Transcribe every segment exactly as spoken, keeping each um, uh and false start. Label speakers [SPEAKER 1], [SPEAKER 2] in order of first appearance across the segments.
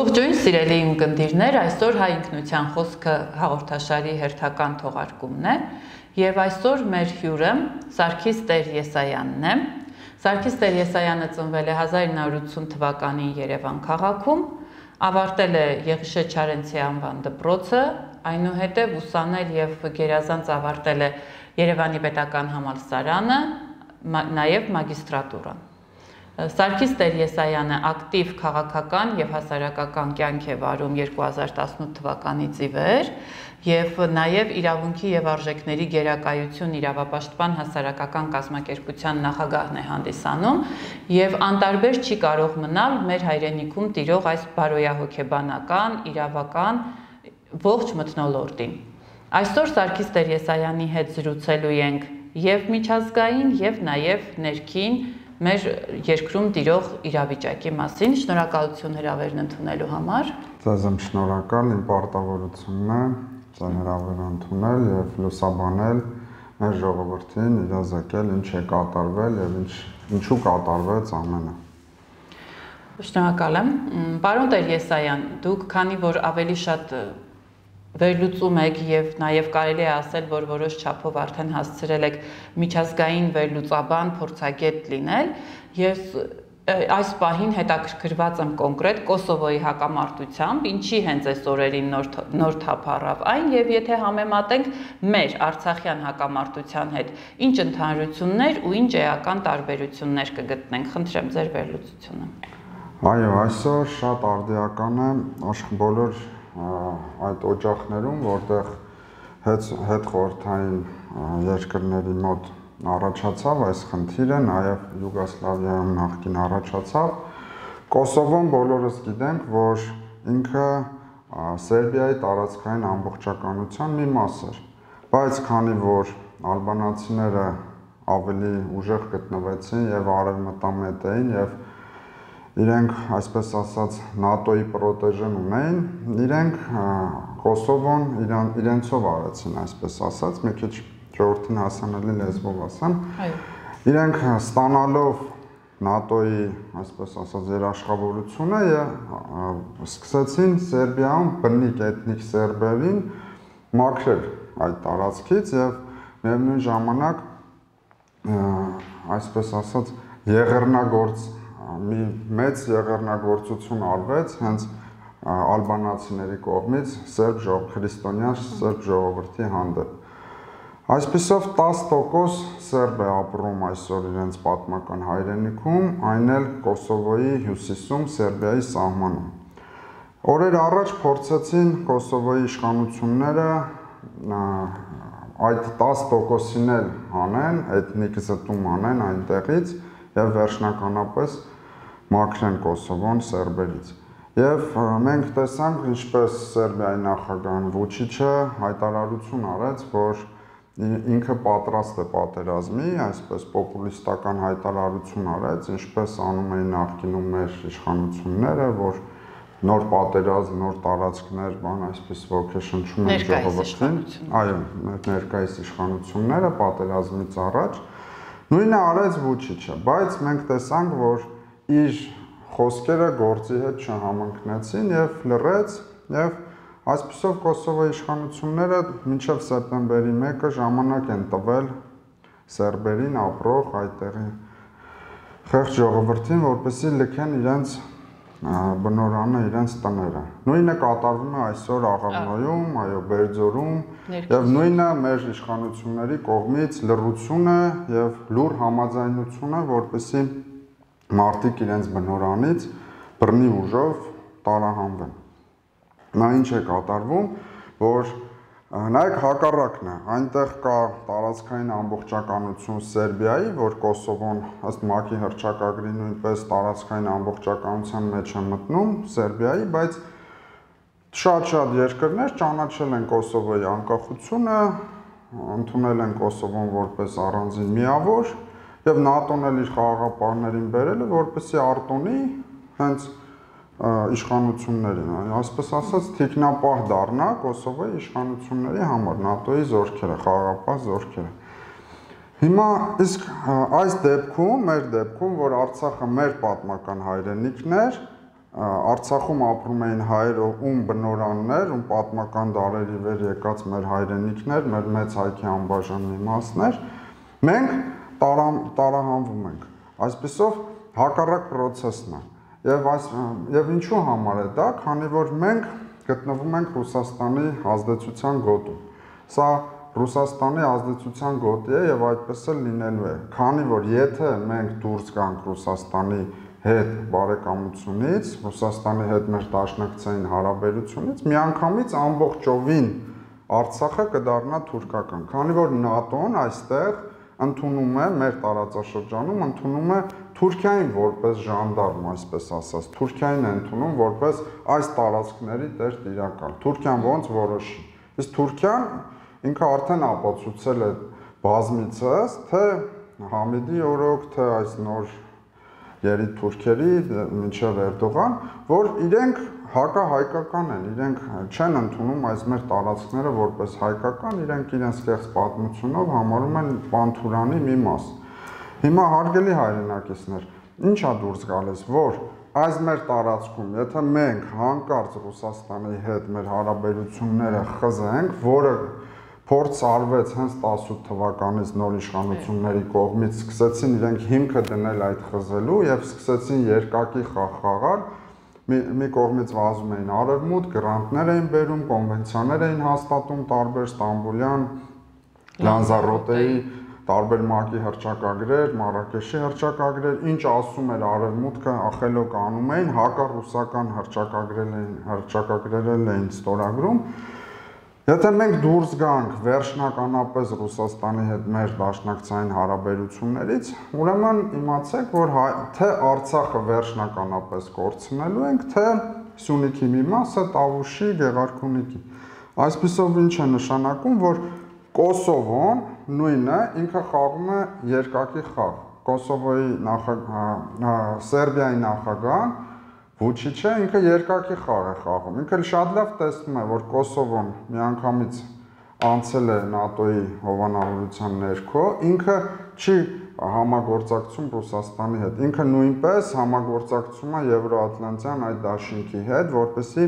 [SPEAKER 1] Ողջույն սիրելի ունկնդիրներ, այսօր հայ ինքնության խոսքը հաղորդաշարի հերթական թողարկումն է եւ այսօր մեր հյուրը Սարգիս Տեր-Եսայանն է։ Սարգիս Տեր-Եսայանը ծնվել է հազար ինը հարյուր ութսուն թվականին Երևան քաղաքում, ավարտել է Եղիշե Չարենցի անվան դպրոցը, այնուհետև ուսանել եւ գերազանց ավարտել է Երևանի պետական համալսարանը, նաեւ մագիստրատուրան։ Սարգիս Տեր-Եսայանը ակտիվ քաղաքական եւ հասարակական կյանք է վարում երկու հազար տասնութ թվականից ի վեր եւ նաեւ իրավունքի եւ արժեքների գերակայություն իրավապաշտպան հասարակական կազմակերպության նախագահն է հանդիսանում եւ անտարբեր չի կարող մնալ մեր հայրենիքում տիրող այս բարոյահոգեբանական, իրավական ողջ մթնոլորտին։ Այսօր Սարգիս Տեր-Եսայանի հետ զրուցելու ենք եւ միջազգային եւ նաեւ ներքին մեր երկրում տիրող իրավիճակի մասին։ Շնորհակալություն հրավերն ընդունելու համար։
[SPEAKER 2] Ձեզ եմ շնորհակալ, իմ պարտավորությունն է ձեր հրավերը ընդունել եւ լուսաբանել մեր ժողովրդին, իրազեկել ինչ է կատարվել եւ ինչ ինչու կատարվեց ամենը։
[SPEAKER 1] Շնորհակալ եմ։ Պարոն Տեր-Եսայան, դուք քանի որ ավելի շատ վերլուծում եք եւ նաեւ կարելի է ասել, որ որոշ չափով արդեն հասցրել եք միջազգային վերլուծաբան, փորձագետ լինել, ես այս պահին հետաքրքրված եմ կոնկրետ Կոսովոյի հակամարտությամբ, ինչի հենց այս օրերին նոր նոր թափ առավ այն եւ եթե համեմատենք մեր Արցախյան հակամարտության հետ, ինչ ընդհանրություններ ու ինչ էական տարբերություններ կգտնենք, խնդրեմ ձեր վերլուծությունը։
[SPEAKER 2] Այո, այսօր շատ արդիական է աշխ բոլոր այդ օջախներում, որտեղ հետ խորհրդային երկրների մոտ առաջացավ այս խնդիրը, նաև Յուգոսլավիայում նախկին առաջացավ, Կոսովոն բոլորս գիտենք, որ ինքը Սերբիայի տարածքային ամբողջականության մի մաս էր, բայց քանի որ ալբանացիները ավելի ուժեղ գտնվեցին եւ արևմտամետ էին եւ իրենք, այսպես ասած, նատոյի պրոտեժեն ունեին, իրենք Կոսովոն իրան, իրենցով արեցին, այսպես ասած, մի քիչ ժողովրդին հասանելի լեզվով ասեմ, իրենք ստանալով նատոյի, այսպես ասած, երաշխավորությունը սկսեցին Սերբիայում բնիկ էթնիկ սերբերին մաքրել այդ տարածքից եւ միևնույն ժամանակ, այսպես ասած, եղեռնագործ մի մեծ եղեռնագործություն արվեց հենց ալբանացիների կողմից սերբ ժողովրդի, քրիստոնյա սերբ ժողովրդի հանդեպ։ Այսպիսով տասը տոկոս սերբ է ապրում այսօր իրենց պատմական հայրենիքում, այն էլ Կոսովոյի հյուսիսում, Սերբիայի սահմանում։ Օրեր առաջ փորձեցին Կոսովոյի իշխանությունները այդ տասը տոկոսին էլ հանեն, էթնիկ զտում անեն այնտեղից եւ վերջնականապես մաքրեն Կոսովոն սերբերից։ Եվ մենք տեսանք, ինչպես Սերբիայի նախագահ Վուչիչը հայտարարություն արեց, որ ինքը պատրաստ է պատերազմի, այսպես պոպուլիստական հայտարարություն արեց, ինչպես անում էին նախկինում մեր իշխանությունները, որ նոր պատերազմ, նոր տարածքներ, բան այսպես ոգեշնչում են ժողովրդին։ Այո, ներկայիս իշխանությունները պատերազմից առաջ նույնը արեց Վուչիչը, բայց մենք տեսանք, որ իր խոսքերը գործի հետ չհամընկնեցին եւ լռեց եւ այսպիսով Կոսովոյի իշխանությունները մինչեւ սեպտեմբերի մեկը ժամանակ են տվել սերբերին ապրող այդտեղի խեղճ ժողովրդին, որպեսզի լքեն իրենց բնորանը, իրենց տները։ Նույնը կատարվում է այսօր Աղավնոյում, այո, Բերձորում եւ նույնը մեր իշխանությունների կողմից լռությունը եւ լուր համաձայնությունը, որպեսզի մարդիկ իրենց բնորանից բռնի ուժով տարահանվեն։ Նա ինչ է կատարվում, որ նայեք հակառակն է, այնտեղ կա տարածքային ամբողջականություն Սերբիայի, որ Կոսովոն ըստ ՄԱԿ-ի հռչակագրի նույնպես տարածքային ամբողջականության մեջ է մտնում Սերբիայի, բայց շատ-շատ երկրներ ճանաչել են Կոսովոյի անկախությունը, ընդունել են Կոսովոն որպես առանձին միավոր եւ ՆԱՏՕ-ն էլ իր խաղաղապահներին բերել է, որպեսզի արտոնի հենց իշխանություններին, այսպես ասած, թիկնապահ դառնա Կոսովոյի իշխանությունների համար, ՆԱՏՕ-ի զորքերը, խաղաղապահ զորքերը։ Հիմա իսկ այս դեպքում, մեր դեպքում, որ Արցախը մեր պատմական հայրենիքն էր, Արցախում ապրում էին հայեր, ում բնորաններ, ում պատմական դարերի վեր եկած մեր հայրենիքներ, մեր մեծ հայքի անբաժան մի մասներ, մենք տարահանվում ենք։ Այսպիսով հակառակ process-ն է։ Եվ այս եւ ինչու համար է դա, քանի որ մենք գտնվում ենք Ռուսաստանի ազդեցության գոտում։ Սա Ռուսաստանի ազդեցության գոտի է եւ այդպես էլ լինելու է, քանի որ եթե մենք դուրս գանք Ռուսաստանի հետ բարեկամությունից, Ռուսաստանի հետ մեր դաշնակցային հարաբերությունից, միանգամից ամբողջովին Արցախը կդառնա թուրքական, քանի որ ՆԱՏՕ-ն այստեղ ընդունում է մեր տարածաշրջանում, ընդունում է Թուրքիային որպես ժանդարմ, այսպես ասած, Թուրքիային է ընդունում որպես այս տարածքների տեր տիրակալ։ Թուրքիան ոնց որոշի։ Իսկ Թուրքիան ինքը արդեն ապացուցել է բազմիցս, թե Համիդի օրոք, թե այս նոր երիտ թուրքերի մինչև Էրդողան, որ իրենք հակահայկական են, իրենք չեն ընդունում այս մեր տարածքները որպես հայկական, իրենք իրենց կեղծ պատմությունով համարում են Պանթուրանի մի մաս։ Հիմա հարգելի հայրենակիցներ, ինչ է դուրս գալիս, որ այս մեր տարածքում, եթե մենք հանկարծ Ռուսաստանի հետ մեր հարաբերությունները խզենք, որը փորձ արվեց հենց տասնութ թվականից նոր իշխանությունների կողմից, սկսեցին իրենք հիմքը դնել այդ խզելու եւ սկսեցին երկակի խաղ խաղալ, մի կողմից վազում էին արևմուտք, գրանտներ էին բերում, կոնվենցիաներ էին հաստատում տարբեր Ստամբուլյան, Լանզարոտեի, տարբեր ՄԱԿ-ի հռչակագրեր, Մարաքեշի հռչակագրեր, ինչ ասում էր արևմուտքը, ախելոք անում էին, հակառուսական հռչակագրեր էին ստորագրում։ Եթե մենք դուրս գանք վերջնականապես Ռուսաստանի հետ մեր դաշնակցային հարաբերություններից, ուրեմն իմացեք, որ թե Արցախը վերջնականապես կորցնելու ենք, թե Սյունիքի մի մասը Տավուշի, Գեղարքունիքի։ Այսպիսով ինչ է նշանակում, որ Կոսովոն նույնը ինքը խաղում է երկակի խաղ։ Կոսովոյի նախագահ, Սերբիայի նախագահան Վուչիչը ինքը երկակի խաղ է խաղում։ Ինքը շատ լավ տեսնում է, որ Կոսովոն միանգամից անցել է ՆԱՏՕ-ի հովանավորության ներքո, ինքը չի համագործակցում Ռուսաստանի հետ։ Ինքը նույնպես համագործակցում է Եվրոատլանտյան այդ դաշինքի հետ, որպեսզի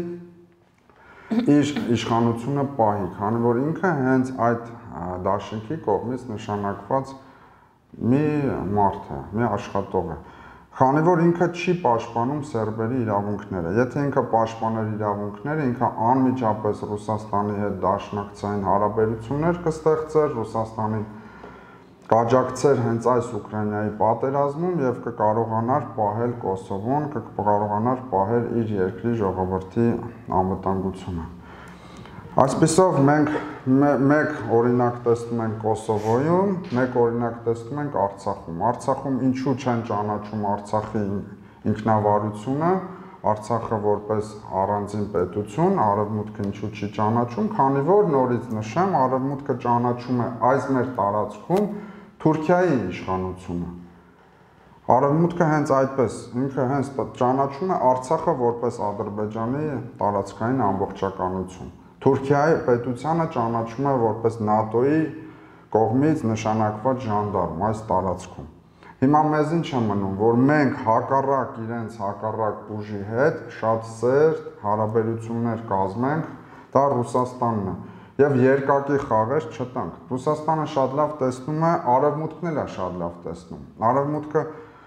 [SPEAKER 2] իր իշխանությունը պահի, քանի որ ինքը հենց այդ դաշինքի կողմից նշանակված մի մարդ է, մի աշխատող է։ Քանի որ ինքը չի պաշտպանում սերբերի իրավունքները, եթե ինքը պաշտպաներ իրավունքները, ինքը անմիջապես Ռուսաստանի հետ դաշնակցային հարաբերություններ կստեղծեր, Ռուսաստանին կաջակցեր հենց այս Ուկրաինայի պատերազմում եւ կկարողանար պահել Կոսովոն, կկարողանար պահել իր երկրի ժողովրդի անվտանգությունը։ Այսպիսով մենք մեկ օրինակ տեսնում ենք Կոսովոյում, մեկ օրինակ տեսնում ենք Արցախում։ Արցախում ինչու չեն ճանաչում Արցախի ինքնավարությունը, Արցախը որպես առանձին պետություն, Արևմուտքը ինչու չի ճանաչում, քանի որ նորից նշեմ, Արևմուտքը ճանաչում է այս մեր տարածքում Թուրքիայի իշխանությունը։ Արևմուտքը հենց այդպես, ինքը հենց ճանաչում է Արցախը որպես Ադրբեջանի տարածքային ամբողջականություն։ Թուրքիայի պետությանը ճանաչում է որպես ՆԱՏՕ-ի կողմից նշանակված ժանդարմ այս տարածքում։ Հիմա մեզ ինչ է մնում, որ մենք հակառակ իրենց հակառակ ուժի հետ շատ սերտ հարաբերություններ կազմենք, դա Ռուսաստանն է, եւ երկակի խաղեր չտանք։ Ռուսաստանը շատ լավ տեսնում է, Արևմուտքն էլ է շատ լավ տեսնում։ Արևմուտքը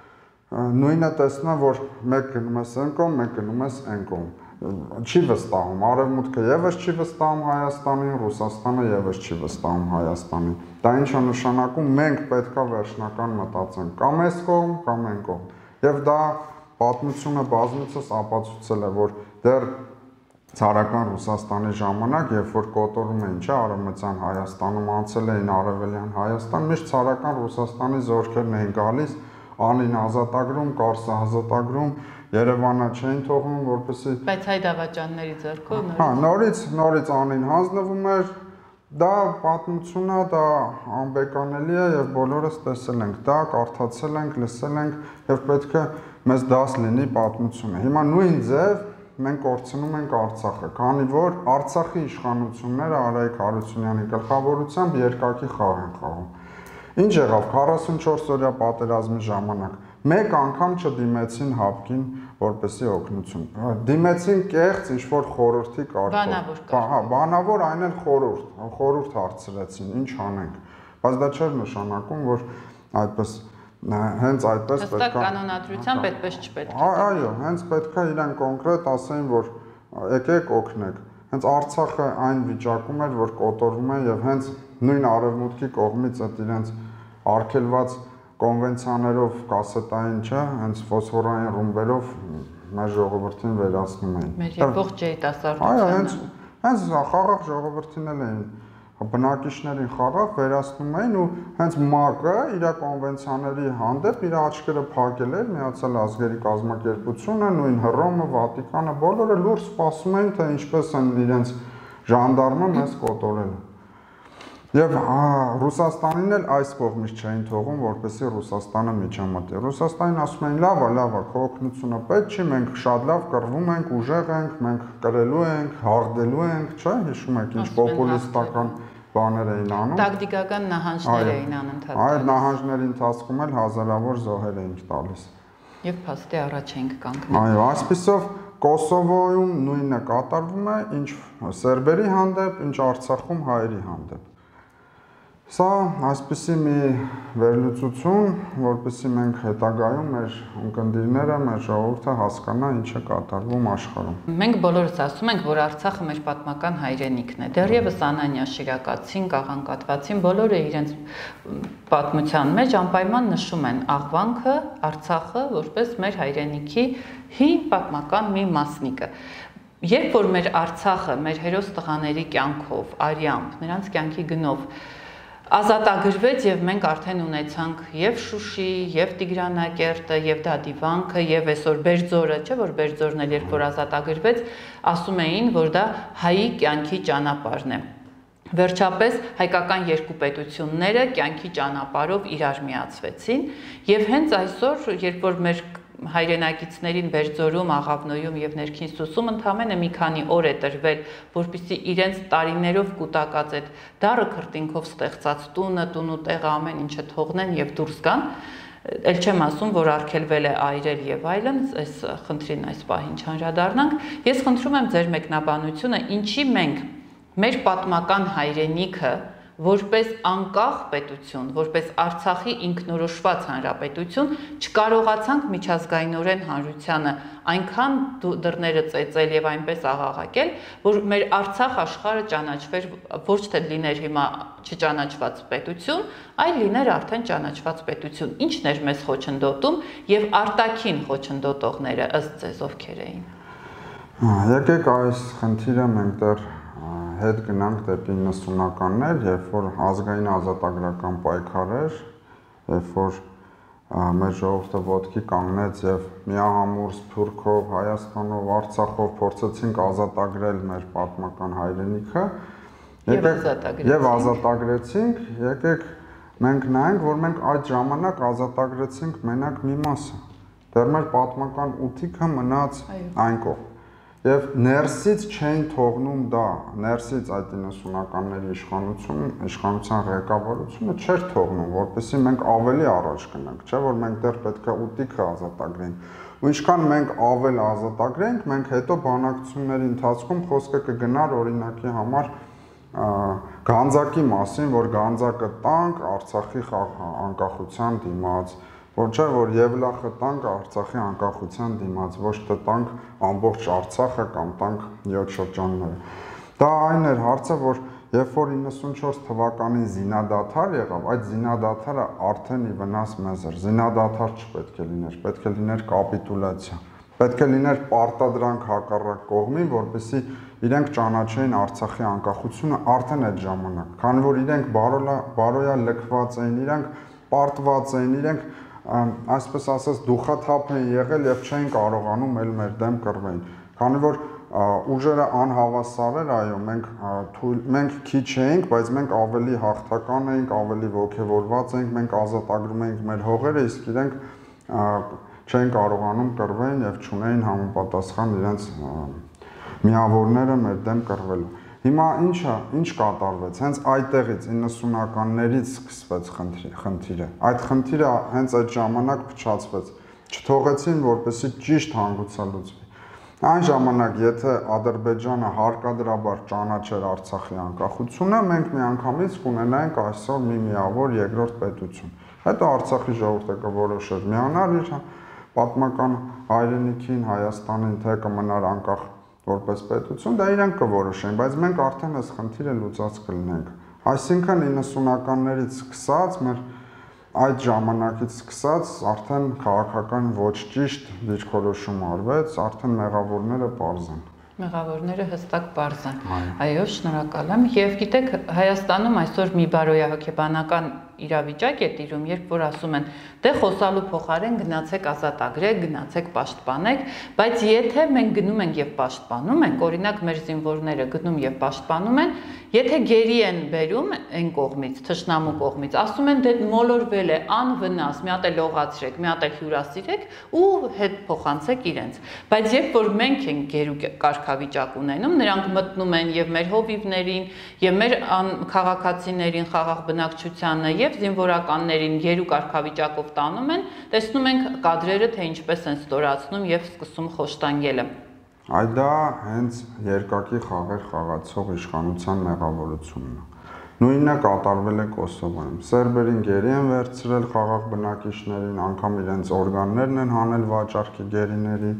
[SPEAKER 2] նույնը տեսնում է, որ մեկ գնում ես այն կողմ, մեկ գնում ես այն կողմ։ Չի վստահում, Արևմուտքը եւս չի վստահում Հայաստանին, Ռուսաստանը եւս չի վստահում Հայաստանին։ Դա ինչ է նշանակում, մենք պետքա վերջնական մտածենք կամ այս կողմ, կամ այն կողմ։ Եվ դա պատմությունը բազմիցս ապացուցել է, որ դեռ ցարական Ռուսաստանի ժամանակ, երբ որ կոտորում էին, չէ, Արևմտյան Հայաստանում անցել էին Արևելյան Հայաստան, միշտ ցարական Ռուսաստանի զորքերն էին գալիս, անին ազատագրում, Կարսը ազատագրում, Երևանը չէին թողնում, որպեսզի
[SPEAKER 1] Բայց հայ դավաճանների ձեռքով նորից։
[SPEAKER 2] Հա, նորից, նորից անին հանձնվում էր, դա պատմություն է, դա անբեկանելի է եւ բոլորս տեսել ենք, դա կարդացել ենք, լսել ենք եւ պետք է մեզ դաս լինի պատմությունը։ Հիմա նույն ձև մենք կորցնում ենք Արցախը, քանի որ Արցախի իշխանությունները Արայիկ Հարությունյանի գլխավորությամբ երկակի խաղ են խաղում։ Ինչ եղավ քառասունչորս օրյա պատերազմի ժամանակ։ Մեկ անգամ չդիմեցին հապկին, որպեսզի օգնություն։ Դիմեցին կեղծ ինչ որ խորհրդի կարգով։ Հա, բանավոր այն էլ խորհուրդ, խորհուրդ հարցրեցին, ինչ անենք։ Բայց դա չէր նշանակում, որ այդպես հենց այդպես
[SPEAKER 1] պետք է հստակ կանոնադրությամբ այդպես չպետք է։
[SPEAKER 2] Այո, հենց պետք է իրեն կոնկրետ ասեն, որ եկեք օգնեք։ Հենց Արցախը այն վիճակում էր, որ կոտորվում է եւ հենց նույն արևմուտքի կողմից այդ իրենց արգելված կոնվենցիաներով կասետային, չէ, հենց ֆոսֆորային ռումբերով մեր ժողովրդին վերացնում էին։
[SPEAKER 1] Մեր եղող ջերմաստարությունը։
[SPEAKER 2] Այո, հենց հենց խաղաղ ժողովրդին էլ էին բնակիչներին խաղաղ վերացնում էին ու հենց ՄԱԿ-ը իր կոնվենցիաների հանդեպ իր աչքերը փակել էր, Միացյալ Ազգերի կազմակերպությունը, նույն Հռոմը, Վատիկանը, բոլորը լուրջ սպասում էին, թե ինչպես են իրենց ժանդարմը մեզ կոտորել։ Եվ Ռուսաստանին էլ այս կողմից չէին թողում, որպեսզի Ռուսաստանը միջամտի։ Ռուսաստանին ասում էին՝ լավ է, լավ է, քո օգնությունը պետք չի, մենք շատ լավ կռվում ենք, ուժեղ ենք, մենք կրելու ենք, հաղթելու ենք, չէ՞, հիշում եք ինչ պոպուլիստական բաներ էին անում։
[SPEAKER 1] Տակտիկական նահանջներ էին անընդհատ։
[SPEAKER 2] Այդ նահանջների ընթացքում էլ հազարավոր զոհեր էինք տալիս։
[SPEAKER 1] Եվ փաստի առաջ էինք կանգնել։
[SPEAKER 2] Այո, այսպիսով Կոսովոյում նույնը կատարվում է, ինչ սերբերի հանդեպ, ինչ Արցախում հայերի հանդեպ։ Սա այսպիսի մի վերլուծություն, որպեսզի մենք հետագայում մեր ունկնդիրները, մեր ժողովուրդը հասկանա ինչ է կատարվում աշխարհում։
[SPEAKER 1] Մենք բոլորս ասում ենք, որ Արցախը մեր պատմական հայրենիքն է։ Դեռևս Անանյա, Շիրակացին, Կաղանկատվացին բոլորը իրենց պատմության մեջ անպայման նշում են աղվանքը, Արցախը որպես մեր հայրենիքի հին պատմական մի մասնիկը։ Երբ որ մեր Արցախը, մեր հերոս տղաների կյանքով, արյամբ, նրանց կյանքի գնով ազատագրվեց եւ մենք արդեն ունեցանք եւ Շուշի, եւ Տիգրանակերտը, եւ Դադիվանքը, եւ այսօր Բերձորը, չէ՞ որ Բերձորն էլ երբ որ ազատագրվեց, ասում էին, որ դա հայի կյանքի ճանապարհն է։ Վերջապես հայկական երկու պետությունները կյանքի ճանապարհով իրար միացվեցին եւ հենց այսօր, երբ որ մեր հայրենակիցներին Բերձորում, Աղավնոյում եւ Ներքին Սուսում ընդամենը մի քանի օր է տրվել, որպեսզի իրենց տարիներով կուտակած այդ դառը քրտինքով ստեղծած տունը, տունու տեղը ամեն ինչը թողնեն եւ դուրս գան, ել չեմ ասում, որ արգելվել է այրել եւ այլն, այս խնդրին այս պահին չանդրադառնանք։ Ես խնդրում եմ ձեր մեկնաբանությունը, ինչի մենք մեր պատմական հայրենիքը որպես անկախ պետություն, որպես Արցախի ինքնորոշված հանրապետություն չկարողացանք միջազգայինորեն հանրությանը այնքան դռները ծեծել եւ այնպես աղաղակել, որ մեր Արցախ աշխարհը ճանաչվեր, ոչ թե լիներ հիմա չճանաչված պետություն, այլ լիներ արդեն ճանաչված պետություն։ Ինչն էր մեզ խոչընդոտում եւ արտաքին խոչընդոտողները ըստ ձեզ ովքեր էին։
[SPEAKER 2] Եկեք այս խնդիրը մենք դեռ հետ գնանք դեպի նվթականներ, երբ որ ազգային ազատագրական պայքար էր, երբ որ մեր ժողովուրդը ոտքի կանգնեց եւ միահամուռ Սփյուռքով, Հայաստանով, Արցախով փորձեցինք ազատագրել մեր պատմական հայրենիքը, եւ ազատագրեցինք, եկեք մենք նայենք, որ մենք այդ ժամանակ ազատագրեցինք մենակ մի մասը։ Դեռ մեր պատմական ութիքը մնաց այն կողմ։ Եվ ներսից չէին թողնում դա, ներսից այդ նվթականների իշխանություն, իշխանության ղեկավարությունը չէր թողնում, որպեսզի մենք ավելի առաջ գնանք, չէ՞ որ մենք դեռ պետք է ուտիքը ազատագրենք։ Ու ինչքան մենք ավել ազատագրենք, մենք հետո բանակցությունների ընթացքում խոսքը կգնար օրինակի համար Գանձակի մասին, որ Գանձակը տանք Արցախի անկախության դիմաց, որ չէ որ Եվլախը տանք Արցախի անկախության դիմաց, ոչ թե տանք ամբողջ Արցախը կամ տանք յոթ շրջանները։ Դա այն էր հարցը, որ երբ որ իննսունչորս թվականին զինադադար եղավ, այդ զինադադարը արդեն ի վնաս մեզ էր։ Զինադադար չպետք է լիներ, պետք է լիներ կապիտուլյացիա։ Պետք է լիներ պարտադրանք հակառակ կողմին, որպեսզի իրենք ճանաչեին Արցախի անկախությունը արդեն այդ ժամանակ։ Քանի որ իրենք բարոյա լքված էին, իրենք պարտված էին, իրենք այսպես ասած դուխաթափ են եղել եւ չէին կարողանում էլ մեր դեմ կռվեին։ Քանի որ ուժերը անհավասար էր, այո, մենք մենք քիչ էինք, բայց մենք ավելի հաղթական էինք, ավելի ոգևորված էինք, մենք ազատագրում էինք մեր հողերը, իսկ իրենք չէին կարողանում կռվեին եւ չունեին համապատասխան իրենց միավորները մեր դեմ կռվելու։ Հիմա ինչա, ինչ կատարվեց, հենց այդտեղից իննսունականներից սկսվեց խնդիրը, այդ խնդիրը հենց այդ ժամանակ փչացվեց, չթողեցին, որպեսզի ճիշտ հանգուցը լուծվի։ Այն ժամանակ, եթե Ադրբեջանը հարկադրաբար ճանաչեր Արցախի անկախությունը, մենք միանգամից կունենայինք այսօր մի միավոր երկրորդ պետություն։ Հետո Արցախի ժողովուրդը կորոշեր միանալ իր պատմական հայրենիքին, Հայաստանին, թե կմնար անկախ որպես պետություն, դա իրենք կորոշեն, բայց մենք արդեն այս խնդիրը լուծած կլինենք։ Այսինքն իննսունականներից սկսած մեր այդ ժամանակից սկսած արդեն քաղաքական ոչ ճիշտ դիրքորոշում արվեց, արդեն մեղավորները պարզ են։
[SPEAKER 1] Մեղավորները հստակ պարզ են։ Այո, շնորհակալ եմ։ Եվ գիտեք, Հայաստանում այսօր մի բարոյահոգեբանական իրավիճակ է տիրում, երբ որ ասում են, դե խոսալու փոխարեն գնացեք ազատագրեք, գնացեք պաշտպանեք, բայց եթե մենք գնում ենք եւ պաշտպանում ենք, օրինակ մեր զինվորները գնում եւ պաշտպանում են, եթե գերի են բերում այն կողմից, թշնամու կողմից, ասում են դե մոլորվել է, անվնաս, մի հատ էլ լողացրեք, մի հատ էլ հյուրասիրեք ու հետ փոխանցեք իրենց։ Բայց երբ որ մենք ենք գերու կարգավիճակ ունենում, նրանք մտնում են եւ մեր հովիվներին, եւ մեր քաղաքացիներին, խաղաղ բնակչությանը եւ զինվորականներին գերու կարգավիճակով տանում են, տեսնում ենք կադրերը, թե ինչպես են ստորացնում եւ սկսում խոշտանգելը։
[SPEAKER 2] Այդ դա հենց երկակի խաղեր խաղացող իշխանության մեղավորությունն է։ Նույնը կատարվել է Կոսովոյում։ Սերբերին գերի են վերցրել խաղաղ բնակիչներին, անգամ իրենց օրգաններն են հանել վաճառքի գերիների,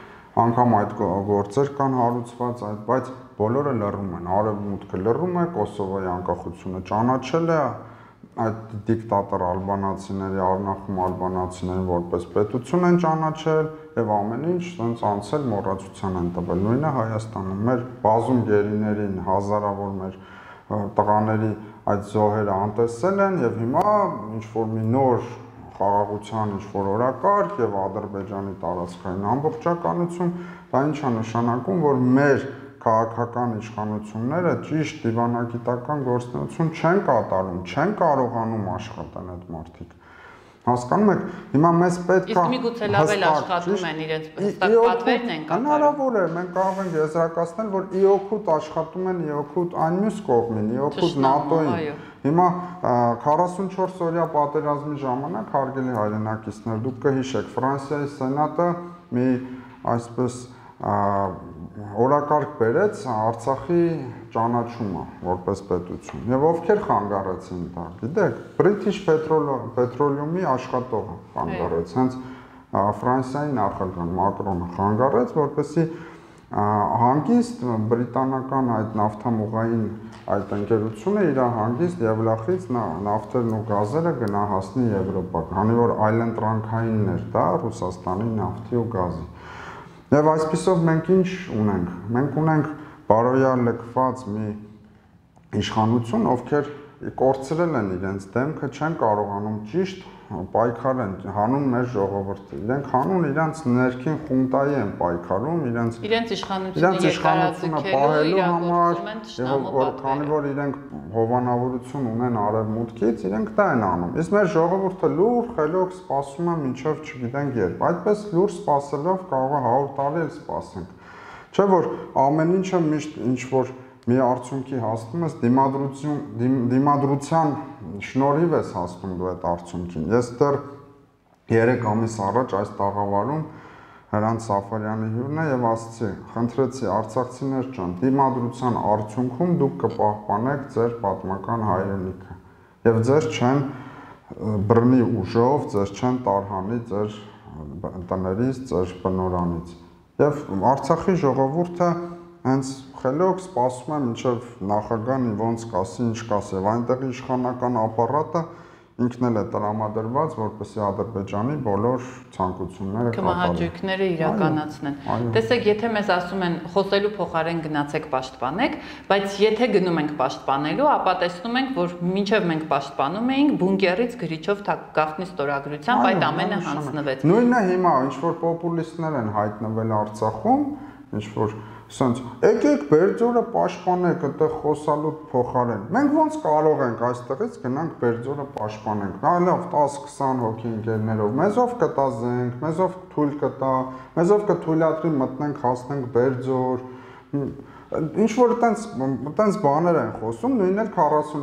[SPEAKER 2] անգամ այդ գործեր կան հարուցված, այդ, բայց բոլորը լռում են, արևմուտքը լռում է, Կոսովոյի անկախությունը ճանաչել է, այդ դիկտատոր ալբանացիների, առնախում ալբանացիներին որպես պետություն են ճանաչել եւ ամեն ինչ ցենց անցել մոռացության են տվել։ Նույնը Հայաստանում մեր բազում գերիներին, հազարավոր մեր տղաների այդ զոհերը անտեսել են եւ հիմա ինչ որ մի նոր խաղաղության ինչ որ օրակարգ եւ Ադրբեջանի տարածքային ամբողջականություն, դա ինչ է նշանակում, որ մեր քաղաքական իշխանությունները ճիշտ դիվանագիտական գործունեություն չեն կատարում, չեն կարողանում աշխատել այդ մարդիկ։ Հասկանում եք, հիմա մեզ պետք է
[SPEAKER 1] իսկ միգուցե լավ էլ աշխատում են իրենց հստակ պատվերն են կատարում։
[SPEAKER 2] Հնարավոր է, մենք կարող ենք եզրակացնել, որ ի օգուտ աշխատում են, ի օգուտ այն մյուս կողմին, ի օգուտ ՆԱՏՕ-ին։ Հիմա քառասունչորս օրյա պատերազմի ժամանակ, հարգելի հայրենակիցներ, դուք կհիշեք, Ֆրանսիայի սենատը մի այսպես օրակարգ բերեց Արցախի ճանաչումը որպես պետություն եւ ովքեր խանգարեցին դա, գիտեք, British Petroleum-ի աշխատողը խանգարեց, հենց Ֆրանսիայի նախագահ Մակրոնը խանգարեց, որպեսզի հանգիստ բրիտանական այդ նավթամուղային այդ ընկերությունը իր հանգիստ Եվլախից նավթերն ու գազերը գնահասնի Եվրոպա, քանի որ այլընտրանքայինն էր դա Ռուսաստանի նավթի ու գազի։ Եվ այսպիսով մենք ինչ ունենք, մենք ունենք բարոյալ լքված մի իշխանություն, ովքեր կորցրել են իրենց դեմքը, չեն կարողանում ճիշտ պայքար են հանում մեր ժողովրդը, իրենք հանուն իրենց ներքին խունտայի են պայքարում, իրենց
[SPEAKER 1] իրենց իշխանությունը
[SPEAKER 2] պահելու համար, եւ քանի որ իրենք հովանավորություն ունեն արևմուտքից, իրենք դա են անում։ Իսկ մեր ժողովուրդը լուր խելոք սպասում է մինչև չգիտենք երբ։ Այդպես լուր սպասելով կարող է հարյուր տարի էլ սպասենք։ Չէ՞ որ ամեն ինչը միշտ ինչ որ մի արդյունքի հասնում ես դիմադրություն դիմադրության շնորհիվ ես հասնում դու այդ արդյունքին։ Ես դեռ երեք ամիս առաջ այս տաղավարում Հրանտ Սաֆարյանի հյուրն է եւ ասացի, խնդրեցի արցախցիներ ջան, դիմադրության արդյունքում դուք կպահպանեք ձեր պատմական հայրենիքը եւ ձեր չեն բռնի ուժով, ձեր չեն տարհանի ձեր տներից, ձեր բնորանից։ Եվ Արցախի ժողովուրդը հենց խելոք սպասում եմ մինչև նախագահն ոնց կասի, ինչ կասի, եւ այնտեղ իշխանական ապարատը ինքն էլ է տրամադրված, որպեսզի Ադրբեջանի բոլոր ցանկությունները
[SPEAKER 1] կմահաճույքները իրականացնեն։ Տեսեք, եթե մեզ ասում են խոսելու փոխարեն գնացեք պաշտպանեք, բայց եթե գնում ենք պաշտպանելու, ապա տեսնում ենք, որ մինչև մենք պաշտպանում էինք, բունկերից գրիչով գաղտնի ստորագրությամբ այդ ամենը հանձնվեց։
[SPEAKER 2] Նույնը հիմա ինչ որ պոպուլիստներ են հայտնվել Արցախում, ինչ որ Սենց, եկեք Բերձորը պաշտպանեք այդտեղ խոսալու փոխարեն։ Մենք ոնց կարող ենք այստեղից գնանք Բերձորը պաշտպանենք։ Այլով տասը-քսան հոգի ընկերներով, մեզով կտա զենք, մեզով թույլ կտա, մեզով կթույլատրի մտնենք, հասնենք Բերձոր, ինչ որ այտենց այտենց բաներ են խոսում, նույնն էլ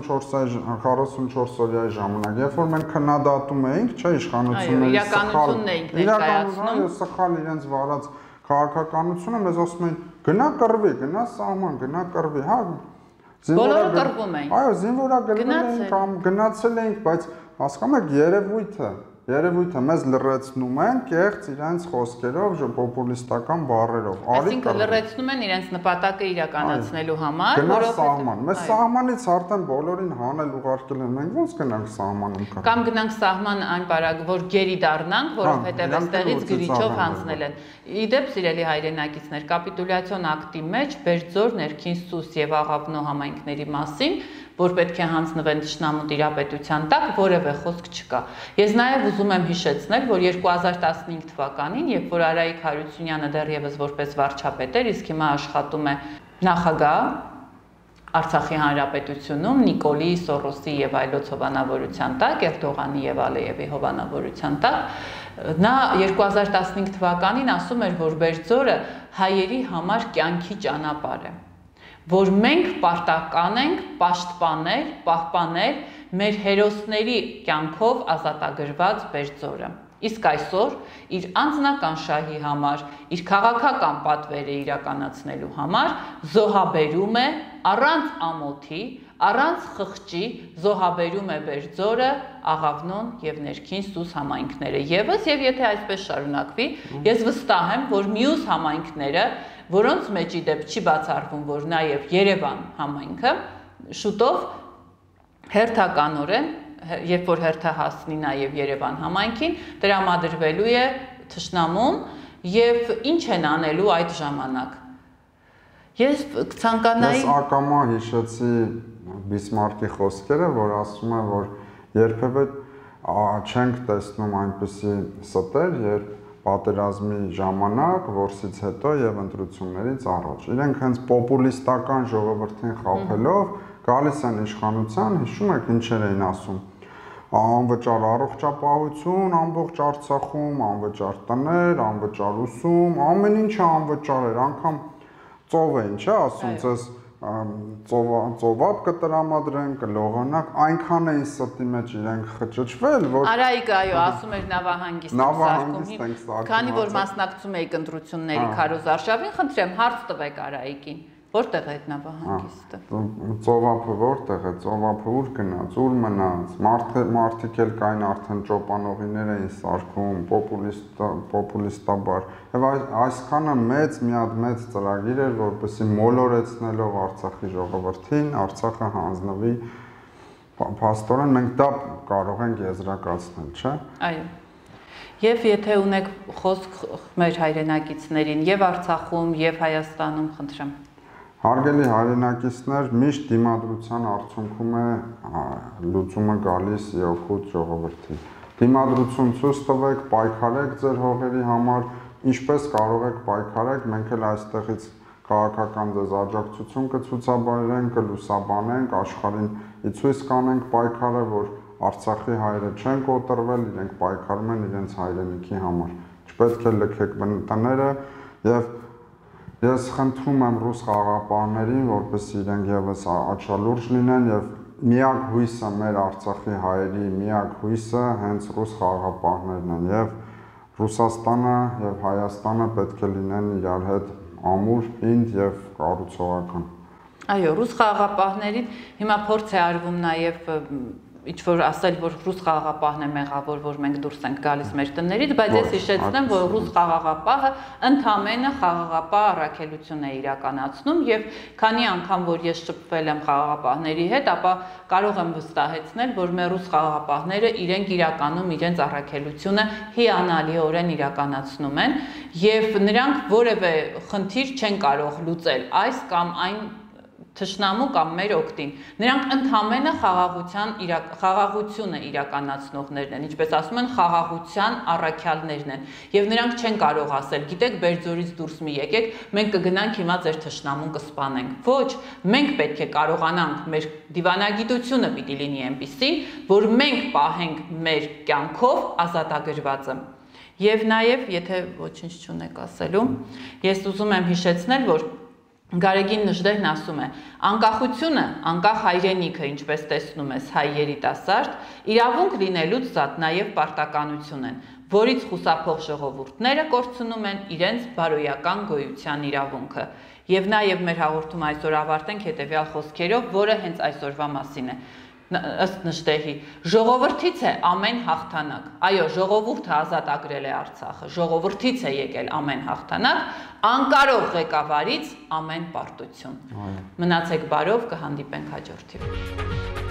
[SPEAKER 2] քառասունչորս օրյայի ժամանակ, երբ որ մենք քննադատում էինք, չէ, իշխանությունների
[SPEAKER 1] սխալ իրականությունն էինք
[SPEAKER 2] սխալ իրենց վարած քաղաքականությունը, մեզ ասում էին գնա կռվի, գնա սահման, գնա կռվի, հա
[SPEAKER 1] բոլորը կռվում էին։
[SPEAKER 2] Այո, զինվորագրվում էին կամ գնացել էինք, բայց հասկանում եք երևույթը Երևույթը մեզ լրացնում են կեղծ իրենց խոսքերով, պոպուլիստական բառերով։
[SPEAKER 1] Այսինքն լրացնում են իրենց նպատակը իրականացնելու համար,
[SPEAKER 2] որովհետև մեզ սահմանից արդեն բոլորին հանել ուղարկել են, մենք ոնց գնանք սահմանում կռվի։
[SPEAKER 1] Կամ գնանք սահման այն պարագ, որ գերի դառնանք, որովհետև այստեղից գրիչով հանձնել են։ Իդեպ, սիրելի հայրենակիցներ, կապիտուլյացիոն ակտի մեջ Բերձոր, Ներքին Սուս եւ Աղավնո համայնքների մասին, որ պետք է հանձնվեն թշնամու տիրապետության տակ, որևէ խոսք չկա։ Ես նաև ուզում եմ հիշեցնել, որ երկու հազար տասնհինգ թվականին, երբ որ Արայիկ Հարությունյանը դեռևս որպես վարչապետ էր, իսկ հիմա աշխատում է նախագահ Արցախի Հանրապետությունում Նիկոլի Սորոսի եւ այլոց հովանավորության տակ, Էրդողանի եւ Ալիևի հովանավորության տակ, նա երկու հազար տասնհինգ թվականին ասում էր, որ Բերձորը հայերի համար կյանքի ճանապարհ է, որ մենք պարտական ենք պաշտպանել, պահպանել մեր հերոսների կյանքով ազատագրված Բերձորը։ Իսկ այսօր իր անձնական շահի համար, իր քաղաքական պատվերը իրականացնելու համար զոհաբերում է առանց ամոթի, առանց խղճի զոհաբերում է Բերձորը, Աղավնոն եւ Ներքին Սուս համայնքները։ Եվս եւ եթե այսպես շարունակվի, ես վստահ եմ, որ մյուս համայնքները, որոնց մեջ իդեպ չի բացառվում, որ նաեւ Երևան համայնքը շուտով հերթականորեն, երբ որ հերթը հասնի նաեւ Երևան համայնքին, տրամադրվելու է թշնամուն եւ ինչ են անելու այդ ժամանակ։ Ես ցանկանայի
[SPEAKER 2] Ես ակամա հիշեցի Բիսմարկի խոսքերը, որ ասում է, որ երբևէ չենք տեսնում այնպիսի ստեր, երբ պատերազմի ժամանակ, որսից հետո եւ ընտրություններից առաջ։ Իրենք հենց պոպուլիստական ժողովրդին խաբելով գալիս են իշխանության, հիշում եք ինչեր էին ասում։ Անվճար առողջապահություն, ամբողջ Արցախում, անվճար տներ, անվճար ուսում, ամեն ինչը անվճար էր, անգամ ծով էին, չէ, ասում ցես ծովապ կտրամադրեն, կլողանակ, այնքան էին ստի մեջ իրենք խճճվել, որ
[SPEAKER 1] Արայիկը, այո, ասում էր նավահանգիստ սարքում, քանի որ մասնակցում էիք ընտրությունների Քարոզ Արշավին, խնդրեմ հարց տվեք Արայիկին, որտեղ է այդ նավահանգիստը։
[SPEAKER 2] Ծովապը որտեղ է, ծովապը ուր գնաց, ուր մնաց, մարդիկ էլ կային արդեն ճոպանողիներ էին սարքում, պոպուլիստաբար, եւ այսքանը մեծ մի հատ մեծ ծրագիր էր, որպեսզի մոլորեցնելով Արցախի ժողովրդին, Արցախը հանձնվի, փաստորեն մենք դա կարող ենք եզրակացնել, չէ՞։
[SPEAKER 1] Այո։ Եվ եթե ունեք խոսք մեր հայրենակիցներին եւ Արցախում եւ Հայաստանում, խնդրեմ։
[SPEAKER 2] Հարգելի հայրենակիցներ, միշտ դիմադրության արդյունքում է լուծումը գալիս իօքուտ ժողովրդի։ Դիմադրություն ցույց տվեք, պայքարեք ձեր հողերի համար, ինչպես կարող եք պայքարեք, մենք էլ այստեղից քաղաքական ձեզ աջակցություն կցուցաբերենք, կլուսաբանենք, աշխարհին ի ցույց կանենք պայքարը, որ Արցախի հայերը չեն կոտրվել, իրենք պայքարում են իրենց հայրենիքի համար։ Չպետք է լքեք բնտները եւ ես խնդրում եմ ռուս խաղաղապահներին, որպեսզի իրենք եւս աչալուրջ լինեն եւ միակ հույսը մեր Արցախի հայերի միակ հույսը հենց ռուս խաղաղապահներն են եւ Ռուսաստանը եւ Հայաստանը պետք է լինեն իրար հետ ամուր, պինդ եւ կառուցողական։
[SPEAKER 1] Այո, ռուս խաղաղապահներին հիմա փորձ է արվում նաեւ ինչ որ ասել, որ ռուս խաղաղապահն է մեղավոր, որ մենք դուրս ենք գալիս մեր տներից, բայց ես հիշեցնեմ, որ ռուս խաղաղապահը ընդամենը խաղաղապահ առաքելություն է իրականացնում եւ քանի անգամ որ ես շփվել եմ խաղաղապահների հետ, ապա կարող եմ վստահեցնել, որ մեր ռուս խաղաղապահները իրենք իրականում իրենց առաքելությունը հիանալիորեն իրականացնում են եւ նրանք որևէ խնդիր չեն կարող լուծել այս կամ այն թշնամու կամ մեր օգտին։ Նրանք ընդամենը խաղաղության խաղաղությունը իրականացնողներն են, ինչպես ասում են, խաղաղության առաքյալներն են։ Եվ նրանք չեն կարող ասել, գիտեք, Բերձորից դուրս մի եկեք, մենք կգնանք հիմա ձեր թշնամուն կսպանենք։ Ոչ, մենք պետք է կարողանանք, մեր դիվանագիտությունը պիտի լինի այնպիսի, որ մենք պահենք մեր կյանքով ազատագրվածը։ Եվ նաև, եթե ոչինչ չունեք ասելու, ես ուզում եմ հիշեցնել, որ Գարեգին Նժդեհն ասում է. անկախությունը, անկախ հայրենիքը, ինչպես տեսնում ես հայ երիտասարդ, իրավունք լինելուց զատ նաև պարտականություն են, որից խուսափող ժողովուրդները կորցնում են իրենց բարոյական գոյության իրավունքը։ Եվ նաև մեր հաղորդումը այսօր ավարտենք հետևյալ խոսքերով, որը հենց այսօրվա մասին է։ Ըստ Նժդեհի, ժողովրդից է ամեն հաղթանակ։ Այո, ժողովուրդը ազատագրել է Արցախը, ժողովրդից է եկել ամեն հաղթանակ, անկարող ղեկավարից ամեն պարտություն։ Մնացեք բարով, կհանդիպենք հաջորդ թիվով։